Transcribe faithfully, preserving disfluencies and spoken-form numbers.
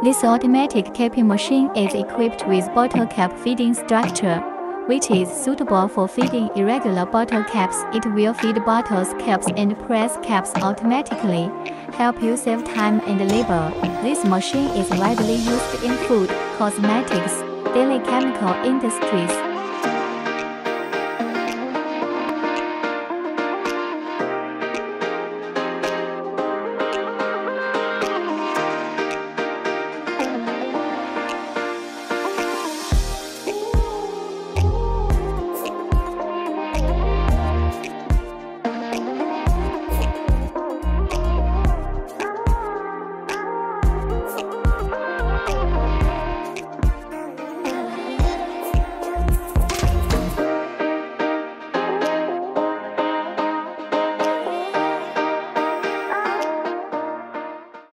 This automatic capping machine is equipped with bottle cap feeding structure, which is suitable for feeding irregular bottle caps. It will feed bottles, caps, and press caps automatically, help you save time and labor. This machine is widely used in food, cosmetics, daily chemical industries,